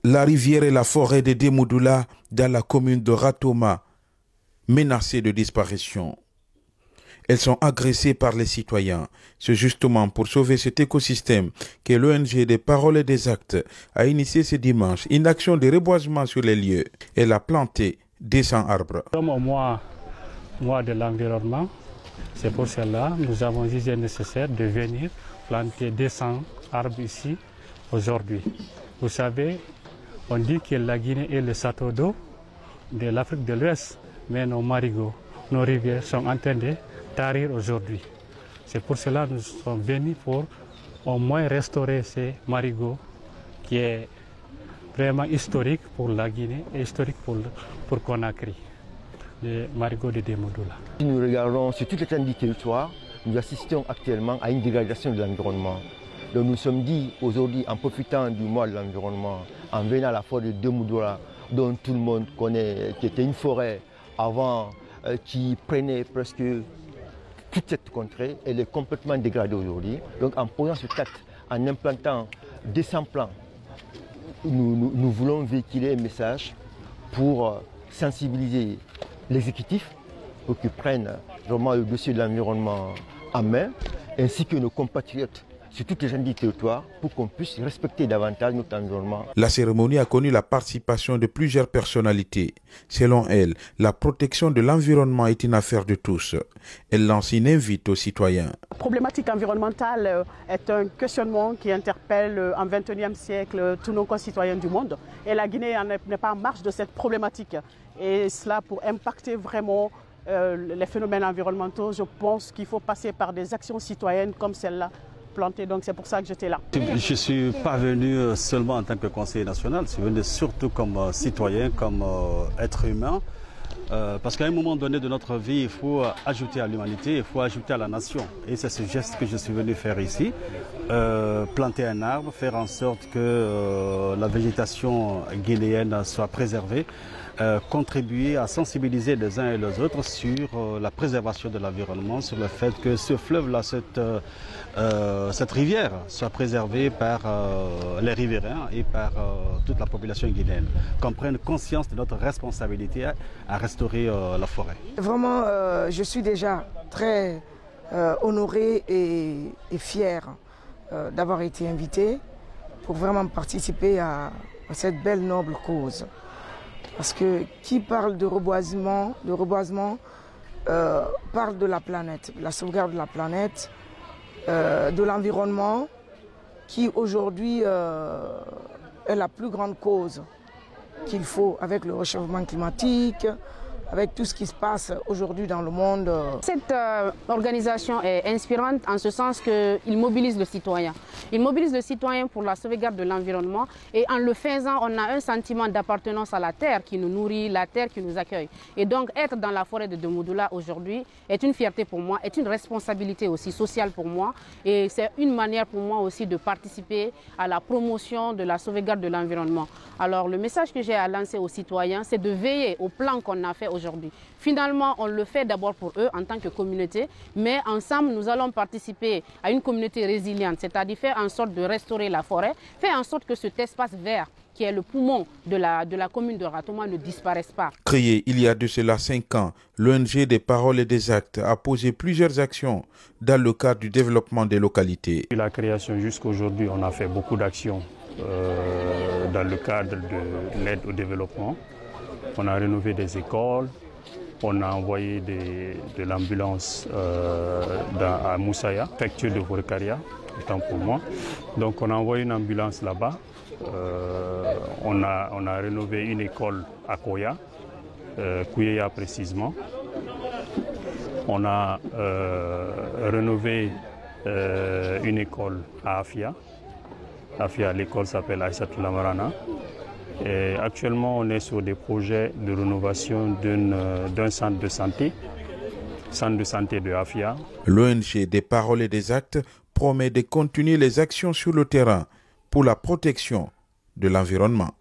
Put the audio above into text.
La rivière et la forêt de Demoudoula dans la commune de Ratoma, menacées de disparition. Elles sont agressées par les citoyens. C'est justement pour sauver cet écosystème que l'ONG des Paroles et des Actes a initié ce dimanche une action de reboisement sur les lieux. Elle a planté 200 arbres. Comme au mois de l'environnement, c'est pour cela que nous avons jugé nécessaire de venir planter 200 arbres ici aujourd'hui. Vous savez, on dit que la Guinée est le château d'eau de l'Afrique de l'Ouest, mais nos marigots, nos rivières sont en train de tarir aujourd'hui. C'est pour cela que nous sommes venus pour au moins restaurer ces marigots qui est vraiment historique pour la Guinée et historique pour Conakry, les marigots de Demoudoula. Si nous regardons sur toute l'étendue du territoire, nous assistons actuellement à une dégradation de l'environnement. Donc nous sommes dit aujourd'hui, en profitant du mois de l'environnement, en venant à la forêt de Demoudoula, dont tout le monde connaît, qui était une forêt avant, qui prenait presque toute cette contrée, elle est complètement dégradée aujourd'hui. Donc en posant cet acte, en implantant 200 plants, nous voulons véhiculer un message pour sensibiliser l'exécutif pour qu'ils prennent vraiment le dossier de l'environnement en main, ainsi que nos compatriotes sur toutes les gens du territoire pour qu'on puisse respecter davantage notre environnement. La cérémonie a connu la participation de plusieurs personnalités. Selon elle, la protection de l'environnement est une affaire de tous. Elle lance une invite aux citoyens. La problématique environnementale est un questionnement qui interpelle en XXIe siècle tous nos concitoyens du monde. Et la Guinée n'est pas en marge de cette problématique. Et cela pour impacter vraiment les phénomènes environnementaux, je pense qu'il faut passer par des actions citoyennes comme celle-là. Donc c'est pour ça que j'étais là. Je ne suis pas venu seulement en tant que conseiller national, je suis venu surtout comme citoyen, comme être humain. Parce qu'à un moment donné de notre vie, il faut ajouter à l'humanité, il faut ajouter à la nation. Et c'est ce geste que je suis venu faire ici. Planter un arbre, faire en sorte que la végétation guinéenne soit préservée. Contribuer à sensibiliser les uns et les autres sur la préservation de l'environnement, sur le fait que ce fleuve-là, cette rivière soit préservée par les riverains et par toute la population guinéenne, qu'on prenne conscience de notre responsabilité à restaurer la forêt. Vraiment, je suis déjà très honoré et fier d'avoir été invité pour vraiment participer à cette belle noble cause. Parce que qui parle de reboisement parle de la planète, la sauvegarde de la planète, de l'environnement, qui aujourd'hui est la plus grande cause qu'il faut avec le réchauffement climatique, avec tout ce qui se passe aujourd'hui dans le monde. Cette organisation est inspirante en ce sens qu'il mobilise le citoyen. Il mobilise le citoyen pour la sauvegarde de l'environnement et en le faisant, on a un sentiment d'appartenance à la terre qui nous nourrit, la terre qui nous accueille. Et donc être dans la forêt de Demoudoula aujourd'hui est une fierté pour moi, est une responsabilité aussi sociale pour moi et c'est une manière pour moi aussi de participer à la promotion de la sauvegarde de l'environnement. Alors le message que j'ai à lancer aux citoyens, c'est de veiller au plan qu'on a fait aujourd'hui. Finalement, on le fait d'abord pour eux en tant que communauté, mais ensemble, nous allons participer à une communauté résiliente, c'est-à-dire faire en sorte de restaurer la forêt, faire en sorte que cet espace vert qui est le poumon de la commune de Ratoma ne disparaisse pas. Créé il y a de cela 5 ans, l'ONG des Paroles et des Actes a posé plusieurs actions dans le cadre du développement des localités. Depuis la création jusqu'à aujourd'hui, on a fait beaucoup d'actions dans le cadre de l'aide au développement. On a rénové des écoles, on a envoyé de l'ambulance à Moussaya, préfecture de Vorkaria, autant pour moi. Donc on a envoyé une ambulance là-bas. On a rénové une école à Koya, Kouyeya précisément. On a rénové une école à Afia. Afia, l'école s'appelle Aïssatou Lamarana. Et actuellement, on est sur des projets de rénovation d'un centre de santé de Afia. L'ONG des Paroles et des Actes promet de continuer les actions sur le terrain pour la protection de l'environnement.